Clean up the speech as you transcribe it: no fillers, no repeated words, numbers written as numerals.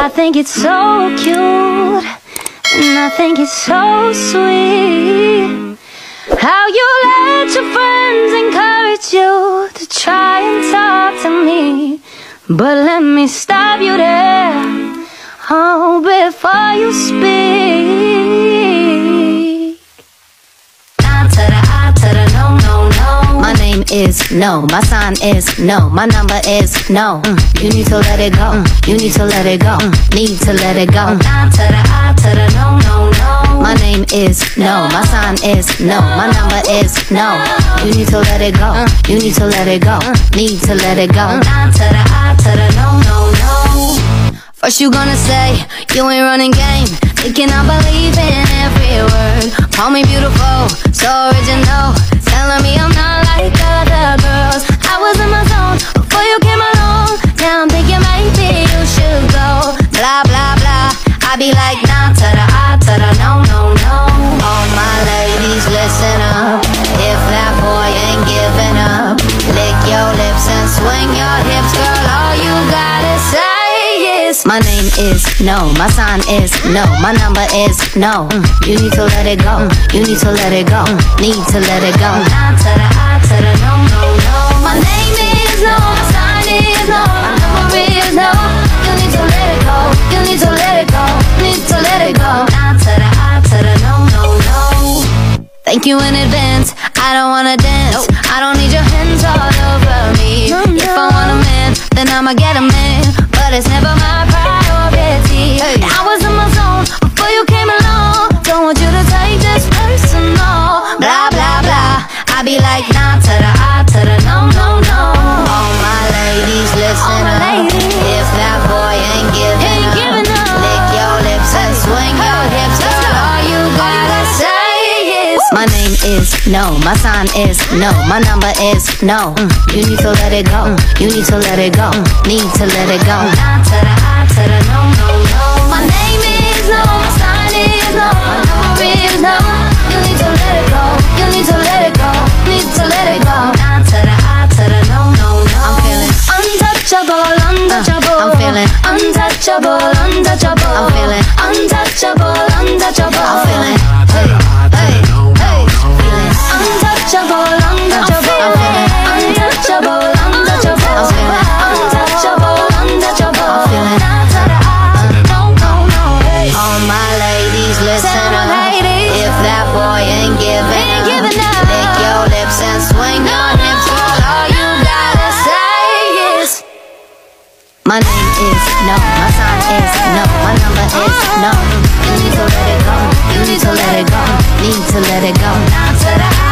I think it's so cute, and I think it's so sweet how you let your friends encourage you to try and talk to me. But let me stop you there, oh, before you speak. I to the I to the no, no, no. My name is no, my sign is no, my number is no. You need to let it go, you need to let it go, need to let it go. I to the I to the no, no, no. My name is no, my sign is no, my number is no. You need to let it go, you need to let it go, need to let it go. I to the I to the no, no, no. First you gonna say you ain't running game, thinking I believe in every word. Call me beautiful, so original, telling me I'm not like other girls. I was in my zone before you came along. Now I'm thinking maybe you should go. Blah blah blah, I be like nah to the I to the no, no, no. All my ladies listen up, if that boy ain't giving up, lick your lips and swing your hips, girl, all you gotta say. My name is no, my sign is no, my number is no. You need to let it go, you need to let it go, need to let it go. I to the I to the no, no, no. My name is no, my sign is no, my number is no. You need to let it go, you need to let it go, need to let it go. I to the I to the no, no, no. Thank you in advance, I don't wanna dance, I don't need your hands all over me. If I want a man, then I'ma get a man, but it's never my priority. I was in my zone before you came along, don't want you to take this personal. Blah blah blah, I be like nah to the I to the no, no, no. All my ladies listen up, if that boy ain't giving up, lick your lips and swing your hips, girl, all you gotta say. My name is no, my sign is no, my number is no. You need to let it go, you need to let it go, need to let it go. I to the I to the no, no, no. My name is no, my sign is no, my number is no. You need to let it go, you need to let it go, need to let it go. I to the I to the no, no, no. I'm feeling untouchable, untouchable. I'm feeling untouchable, untouchable. I'm feeling untouchable, untouchable. I'm feeling hey, hey. Untouchable, untouchable. I'm feeling untouchable, untouchable. I'm feeling untouchable, untouchable. I'm feeling no, no, no. All my ladies listen up, if that boy ain't giving up, lick your lips and swing your hips, girl, all you gotta say is my name is no, my sign is no, my number is no. You need to let it go, you need to let it go, need to let it go. Now to the